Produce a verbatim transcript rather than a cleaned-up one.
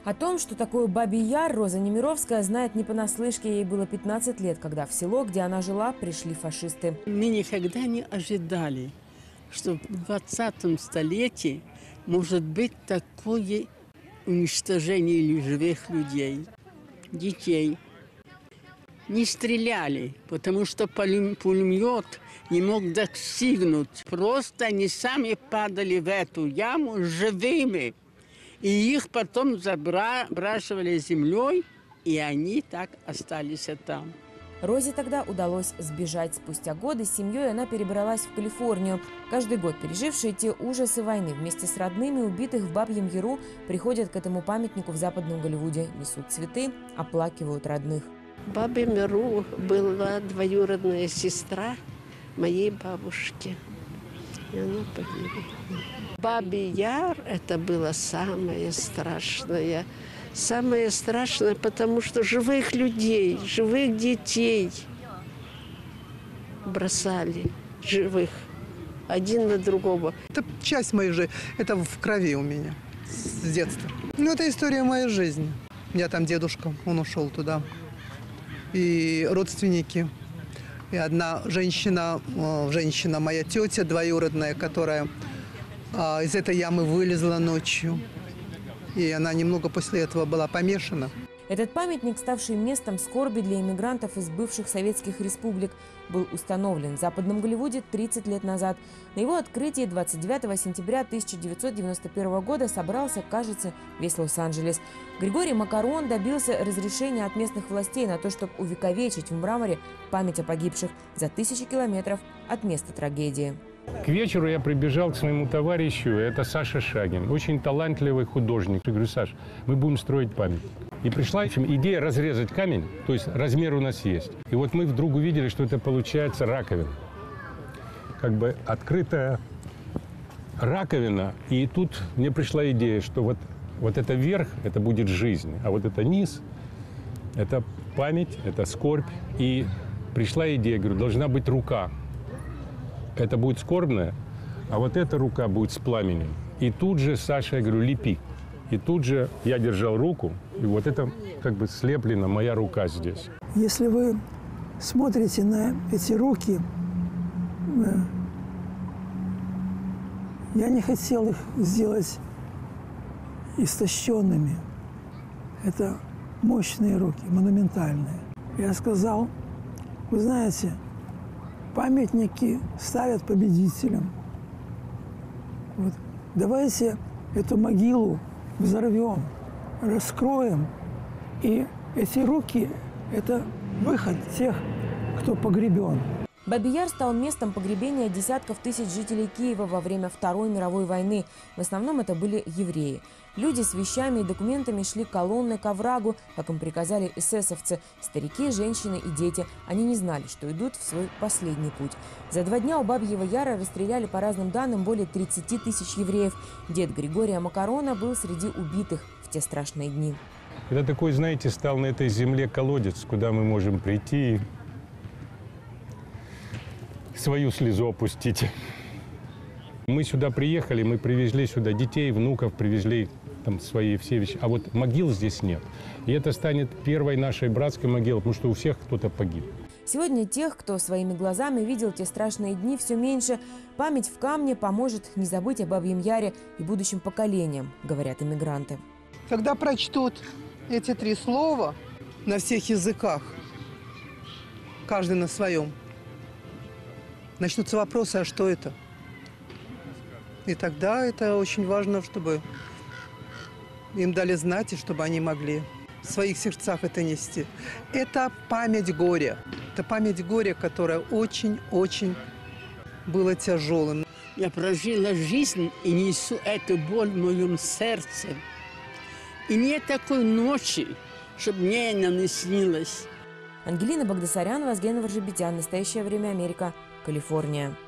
О том, что такое Бабий Яр, Роза Немировская знает не понаслышке. Ей было пятнадцать лет, когда в село, где она жила, пришли фашисты. Мы никогда не ожидали, что в двадцатом столетии может быть такое уничтожение живых людей, детей. Не стреляли, потому что пулемет не мог достигнуть. Просто они сами падали в эту яму живыми. И их потом забрасывали землей, и они так остались там. Розе тогда удалось сбежать. Спустя годы с семьей она перебралась в Калифорнию. Каждый год пережившие те ужасы войны вместе с родными убитых в Бабьем Яру приходят к этому памятнику в Западном Голливуде, несут цветы, оплакивают родных. В Бабьем Яру была двоюродная сестра моей бабушки, и она погибла. Бабий Яр – это было самое страшное. Самое страшное, потому что живых людей, живых детей бросали, живых, один на другого. Это часть моей жизни, это в крови у меня с детства. Ну, это история моей жизни. У меня там дедушка, он ушел туда. И родственники. И одна женщина, женщина, моя тетя двоюродная, которая из этой ямы вылезла ночью. И она немного после этого была помешана. Этот памятник, ставший местом скорби для иммигрантов из бывших советских республик, был установлен в Западном Голливуде тридцать лет назад. На его открытии двадцать девятого сентября тысяча девятьсот девяносто первого года собрался, кажется, весь Лос-Анджелес. Григорий Макарон добился разрешения от местных властей на то, чтобы увековечить в мраморе память о погибших за тысячи километров от места трагедии. К вечеру я прибежал к своему товарищу, это Саша Шагин, очень талантливый художник. Я говорю: Саш, мы будем строить памятник. И пришла идея разрезать камень, то есть размер у нас есть. И вот мы вдруг увидели, что это получается раковина. Как бы открытая раковина. И тут мне пришла идея, что вот, вот это верх, это будет жизнь, а вот это низ, это память, это скорбь. И пришла идея, говорю, должна быть рука. Это будет скорбная, а вот эта рука будет с пламенем. И тут же Саша, я говорю, лепи. И тут же я держал руку, и вот это как бы слеплена моя рука здесь. Если вы смотрите на эти руки, я не хотел их сделать истощенными. Это мощные руки, монументальные. Я сказал, вы знаете, памятники ставят победителям. Вот. Давайте эту могилу взорвем, раскроем. И эти руки – это выход тех, кто погребен. Бабий Яр стал местом погребения десятков тысяч жителей Киева во время Второй мировой войны. В основном это были евреи. Люди с вещами и документами шли колонной к оврагу, как им приказали эсэсовцы. Старики, женщины и дети. Они не знали, что идут в свой последний путь. За два дня у Бабьего Яра расстреляли, по разным данным, более тридцати тысяч евреев. Дед Григория Макарона был среди убитых в те страшные дни. Это такой, знаете, стал на этой земле колодец, куда мы можем прийти и свою слезу опустить. Мы сюда приехали, мы привезли сюда детей, внуков, привезли там свои все вещи. А вот могил здесь нет. И это станет первой нашей братской могилой, потому что у всех кто-то погиб. Сегодня тех, кто своими глазами видел те страшные дни, все меньше. Память в камне поможет не забыть о Бабьем Яре и будущим поколениям, говорят иммигранты. Когда прочтут эти три слова на всех языках, каждый на своем, начнутся вопросы, а что это? И тогда это очень важно, чтобы им дали знать, и чтобы они могли в своих сердцах это нести. Это память горя. Это память горя, которая очень-очень была тяжелым. Я прожила жизнь и несу эту боль в моем сердце. И нет такой ночи, чтобы мне она не снилась. Ангелина Багдасарян, Вазген Варжибитян. Настоящее время. Америка. Калифорния.